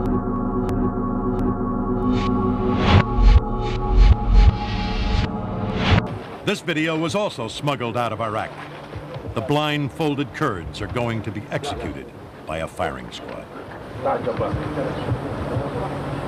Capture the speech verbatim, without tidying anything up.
This video was also smuggled out of Iraq. The blindfolded Kurds are going to be executed by a firing squad.